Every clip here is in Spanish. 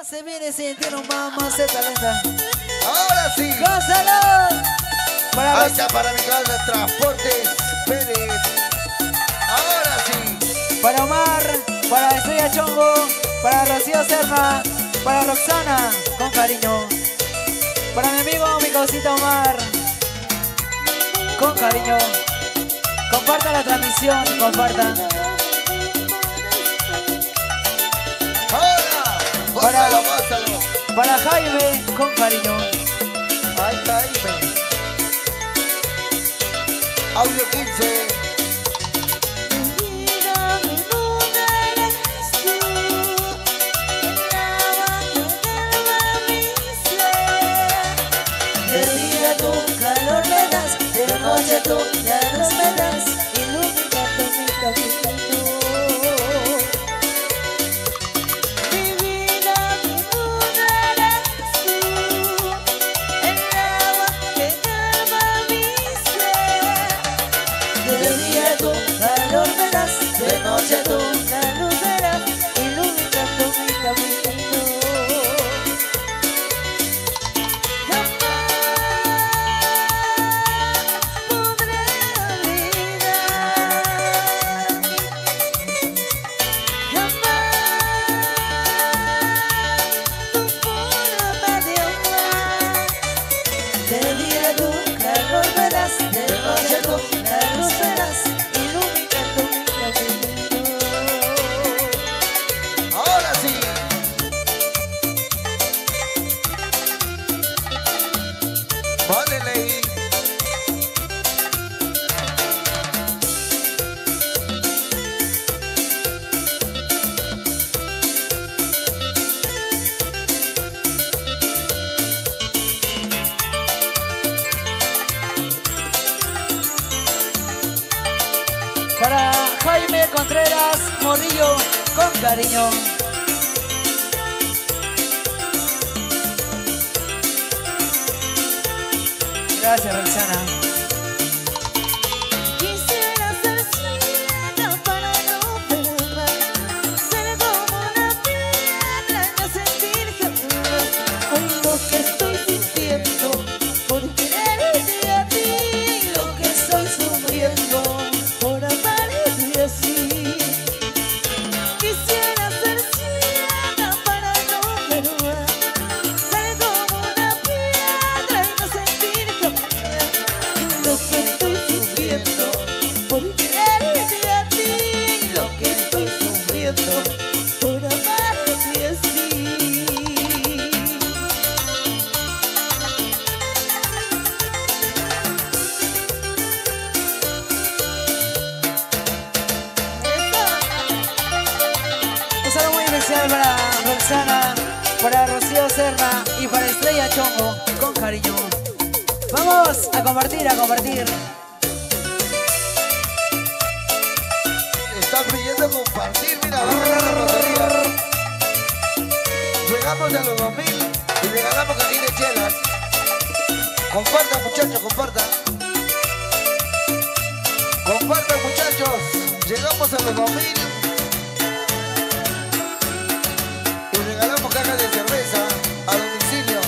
se viene sintiendo mamaceta lenta. Ahora sí. ¡Gózalo! Ahí está para mi casa, Transportes Pérez. Ahora sí. Para Omar, para Estrella Chongo, para Rocío Serna, para Roxana, con cariño. Para mi amigo, mi cosita Omar, con cariño. Compartan la transmisión, compartan. Ahora. Gózalo, gózalo. Para Jaime, con cariño. Ay, Jaime. Audio 15. Noche tú ya nos verás, iluminando mi camino. Mi vida, mi luna eres tú, el agua que calma mi ser. De día tú calor me das, de noche tú la luz verás, iluminando mi camino. Para Jaime Contreras Morrillo, con cariño. Gracias, Roxana. Quisiera ser ciega para no verla, ser como una piedra y no sentir jamás hoy lo que estoy sintiendo por quererte a ti, lo que estoy sufriendo por amarte así. Quisiera ser ciega para no verla, ser como una piedra y no sentir jamás lo que estoy sufriendo por quererte a ti, lo que estoy sufriendo por amarte así. Un saludo muy especial para Roxana, para Rocío Serna y para Estrella Chongo, con cariño. Vamos a compartir, a compartir. Están pidiendo compartir, mira, la rotería. Llegamos a los 2000 y regalamos aquí de chelas. Compartan, muchachos, compartan. Compartan, muchachos. Llegamos a los 2000 y regalamos cajas de cerveza a domicilio.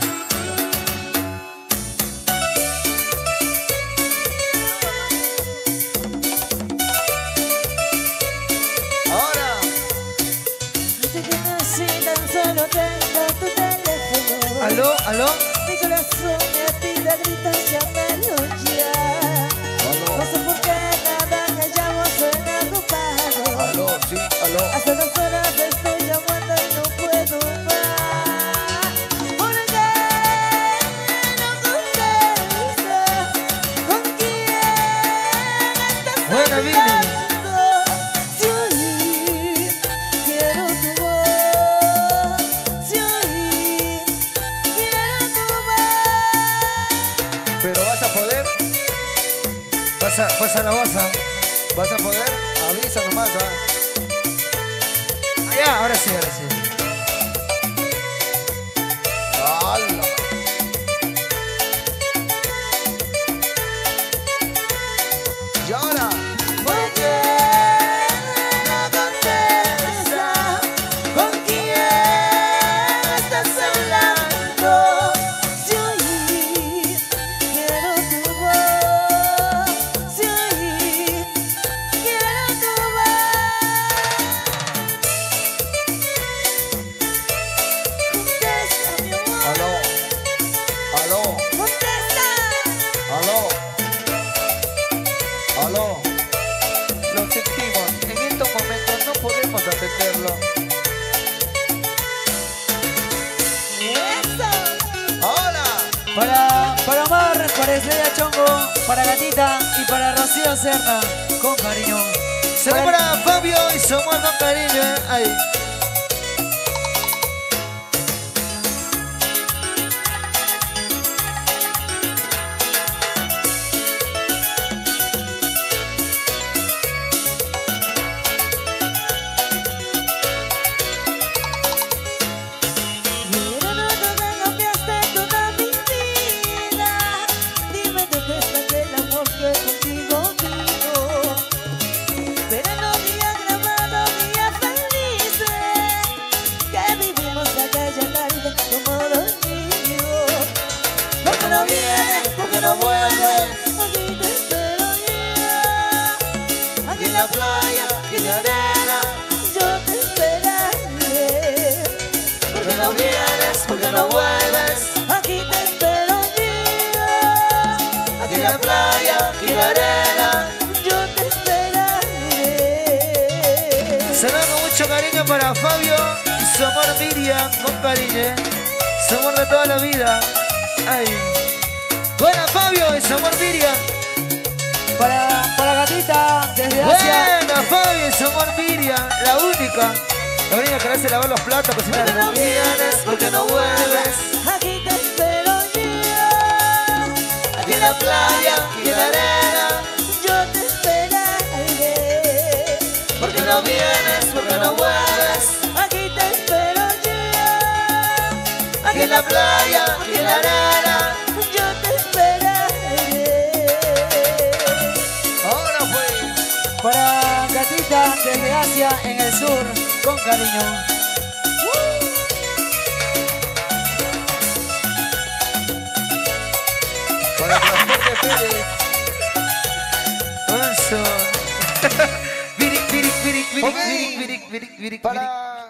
Ahora. Desde que nací tan solo tengo tu teléfono. ¿Aló? ¿Aló? Mi corazón me pide a gritar, llámalo ya. No sé por qué nada que llamo suena ocupado. ¿Aló? Sí, aló. Hace 2 horas te estoy llamando y no puedo más. ¿Por qué no contestas? ¿Con quién estás Buena, Vini. hablando? Si oí, quiero tu voz. Si oí, quiero tu voz. ¿Pero vas a poder? Pasa la baza. ¿Vas a poder? Avisa nomás, Ya, ahora sí, ahora sí. ¡Hala! Y ahora, ¿Por qué no contestas? ¿Con quién para Estrella Chongo, para Gatita y para Rocío Serna, con cariño. Se va para Fabio y su amor con cariño, Ay. No vienes, porque no vuelves. Aquí te espero yo. Aquí en la playa, aquí en la arena, yo te esperaré. Porque no vienes, porque no vuelves. Aquí te espero yo. Aquí en la playa, aquí en la arena, yo te esperaré. Se va con mucho cariño para Fabio y su amor Miriam con cariño. Su amor de toda la vida. Ay. Buena Fabio y su amor Miriam. Para Gatita, desde Asia. Buena Fabio y su amor Miriam. La única que le hace lavar los platos, cocinar. Porque no vienes, porque no vuelves. Aquí te espero yo. Aquí en la playa, aquí en la arena, yo te esperaré. Porque no vienes, porque no vuelves. Aquí te espero yo. Aquí en la playa, aquí en la arena, yo te esperaré. Ahora pues. Para Gatita, desde Asia, en el sur, con cariño. Para Transporte Pérez. Manso. Virik, virik, virik, virik, virik, virik, virik, virik. Para